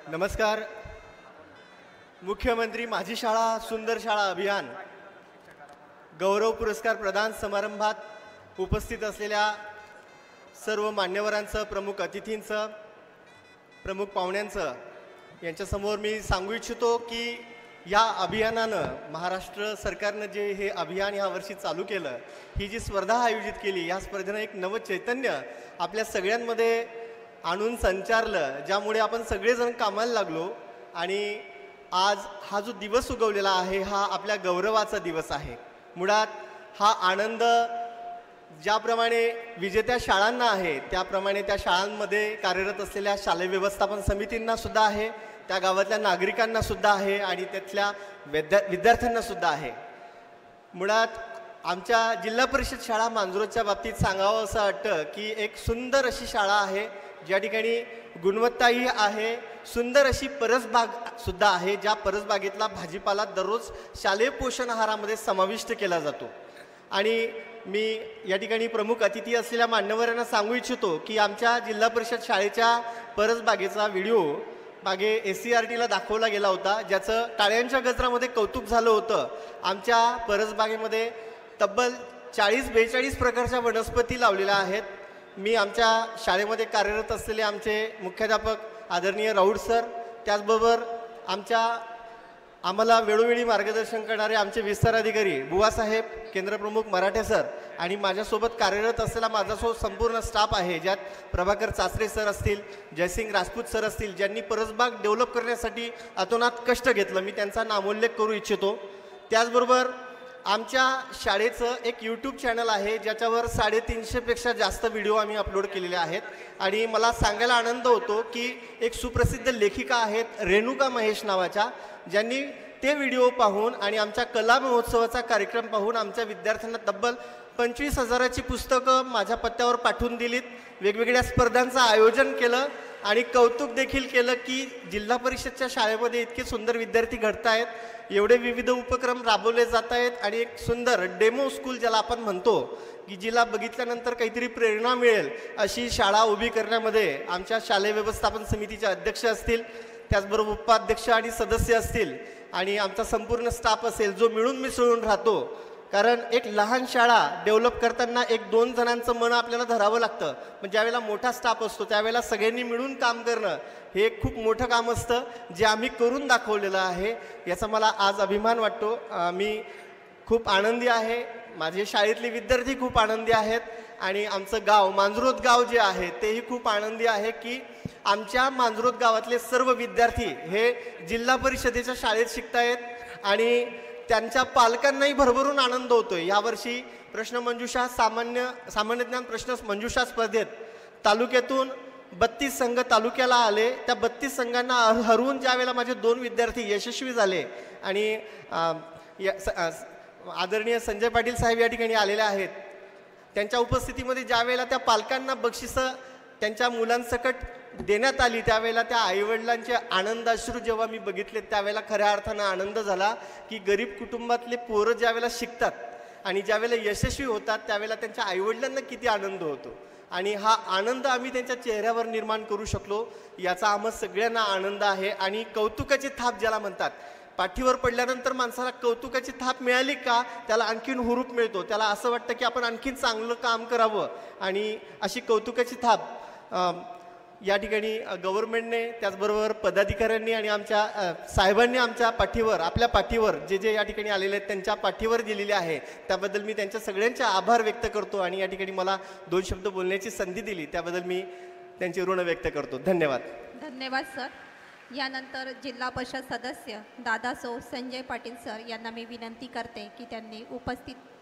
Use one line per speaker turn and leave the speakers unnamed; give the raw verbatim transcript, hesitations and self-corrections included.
नमस्कार. मुख्यमंत्री माझी शाळा सुंदर शाळा अभियान गौरव पुरस्कार प्रदान समारंभात उपस्थित असलेल्या सर्व मान्यवरांचं, प्रमुख अतिथींचं, प्रमुख पाहुण्यांचं यांच्यासमोर मी सांगू इच्छितो की या अभियानानं, महाराष्ट्र सरकारनं जे हे अभियान ह्या वर्षी चालू केलं, ही जी स्पर्धा आयोजित केली, या स्पर्धेनं एक नवं चैतन्य आपल्या सगळ्यांमध्ये आणून संचारलं, ज्यामुळे आपण सगळेजण कामाला लागलो. आणि आज हा जो दिवस उगवलेला आहे हा आपल्या गौरवाचा दिवस आहे. मुळात हा आनंद ज्याप्रमाणे विजेत्या शाळांना आहे त्याप्रमाणे त्या शाळांमध्ये कार्यरत असलेल्या शालेय व्यवस्थापन समितींना सुद्धा आहे, त्या गावातल्या नागरिकांना सुद्धा आहे आणि त्यातल्या विद्या विद्यार्थ्यांना सुद्धा आहे. मुळात आमच्या जिल्हा परिषद शाळा मांजरोच्या बाबतीत सांगावं असं वाटतं की एक सुंदर अशी शाळा आहे, ज्या ठिकाणी गुणवत्ताही आहे, सुंदर अशी परसबागसुद्धा आहे, ज्या परसबागेतला भाजीपाला दररोज शालेय पोषण आहारामध्ये समाविष्ट केला जातो. आणि मी या ठिकाणी प्रमुख अतिथी असलेल्या मान्यवरांना सांगू इच्छितो की आमच्या जिल्हा परिषद शाळेच्या परसबागेचा व्हिडिओ मागे एस सी आर टीला दाखवला गेला होता, ज्याचं टाळ्यांच्या गजरामध्ये कौतुक झालं होतं. आमच्या परसबागेमध्ये तब्बल चाळीस बेचाळीस प्रकारच्या वनस्पती लावलेल्या आहेत. मी आमच्या शाळेमध्ये कार्यरत असलेले आमचे मुख्याध्यापक आदरणीय राऊड सर, त्याचबरोबर आमच्या आम्हाला वेळोवेळी मार्गदर्शन करणारे आमचे विस्तार अधिकारी बुवासाहेब, केंद्रप्रमुख मराठे सर आणि माझ्यासोबत कार्यरत असलेला माझा सो संपूर्ण स्टाफ आहे, ज्यात प्रभाकर चाचरे सर असतील, जयसिंग राजपूत सर असतील, ज्यांनी परसबाग डेव्हलप करण्यासाठी अतोनात कष्ट घेतलं, मी त्यांचा नामोल्लेख करू इच्छितो. त्याचबरोबर आमच्या शाळेचं एक यूट्यूब चॅनल आहे, ज्याच्यावर साडेतीनशेपेक्षा जास्त व्हिडिओ आम्ही अपलोड केलेले आहेत. आणि मला सांगायला आनंद होतो की एक सुप्रसिद्ध लेखिका आहेत रेणुका महेश नावाच्या, ज्यांनी ते व्हिडिओ पाहून आणि आमच्या कला महोत्सवाचा कार्यक्रम पाहून आमच्या विद्यार्थ्यांना तब्बल पंचवीस हजाराची पुस्तकं माझ्या पत्त्यावर पाठवून दिलीत, वेगवेगळ्या स्पर्धांचं आयोजन केलं आणि कौतुक देखील केलं की जिल्हा परिषदच्या शाळेमध्ये इतके सुंदर विद्यार्थी घडत आहेत, एवढे विविध उपक्रम राबवले जात आहेत आणि एक सुंदर डेमो स्कूल ज्याला आपण म्हणतो की जिला बघितल्यानंतर काहीतरी प्रेरणा मिळेल अशी शाळा उभी करण्यामध्ये आमच्या शालेय व्यवस्थापन समितीचे अध्यक्ष असतील, त्याचबरोबर उपाध्यक्ष आणि सदस्य असतील आणि आमचा संपूर्ण स्टाफ असेल, जो मिळून मिसळून राहतो. कारण एक लहान शाळा डेव्हलप करताना एक दोन जणांचं मन आपल्याला धरावं लागतं, पण ज्यावेळेला मोठा स्टाफ असतो त्यावेळेला सगळ्यांनी मिळून काम करणं हे एक खूप मोठं काम असतं, जे आम्ही करून दाखवलेलं आहे. याचा मला आज अभिमान वाटतो. मी खूप आनंदी आहे, माझे शाळेतले विद्यार्थी खूप आनंदी आहेत आणि आमचं गाव मांजरोद गाव जे आहे तेही खूप आनंदी आहे की आमच्या मांजरोद गावातले सर्व विद्यार्थी हे जिल्हा परिषदेच्या शाळेत शिकतायत आणि त्यांच्या पालकांनाही भरभरून आनंद होतोय. यावर्षी प्रश्न मंजुषा सामान्य सामान्य ज्ञान प्रश्न मंजुषा स्पर्धेत तालुक्यातून बत्तीस संघ तालुक्याला आले. त्या बत्तीस संघांना हरवून ज्यावेळेला माझे दोन विद्यार्थी यशस्वी झाले आणि आदरणीय संजय पाटील साहेब या ठिकाणी आलेले आहेत, त्यांच्या उपस्थितीमध्ये ज्यावेळेला त्या पालकांना बक्षिसं त्यांच्या मुलांसकट देण्यात आली, त्यावेळेला त्या आईवडिलांचे आनंदाश्रू जेव्हा मी बघितले त्यावेळेला खऱ्या अर्थानं आनंद झाला की गरीब कुटुंबातले पोरं ज्यावेळेला शिकतात आणि ज्यावेळेला यशस्वी होतात त्यावेळेला त्यांच्या आईवडिलांना किती आनंद होतो आणि हा आनंद आम्ही त्यांच्या चेहऱ्यावर निर्माण करू शकलो याचा आम्हा सगळ्यांना आनंद आहे. आणि कौतुकाची थाप ज्याला म्हणतात, पाठीवर पडल्यानंतर माणसाला कौतुकाची थाप मिळाली का त्याला आणखीन हुरूप मिळतो, त्याला असं वाटतं की आपण आणखीन चांगलं काम करावं आणि अशी कौतुकाची थाप या ठिकाणी गव्हर्नमेंटने, त्याचबरोबर पदाधिकाऱ्यांनी आणि आमच्या साहेबांनी आमच्या पाठीवर, आपल्या पाठीवर जे जे या ठिकाणी आलेले आहेत त्यांच्या पाठीवर दिलेले आहे, त्याबद्दल मी त्यांच्या सगळ्यांचे आभार व्यक्त करतो. आणि या ठिकाणी मला दोन शब्द बोलण्याची संधी दिली त्याबद्दल मी त्यांचे ऋण व्यक्त करतो. धन्यवाद.
धन्यवाद सर. यानंतर जिल्हा परिषद सदस्य दादा सौ संजय पाटील सर यांना मी विनंती करते की त्यांनी उपस्थित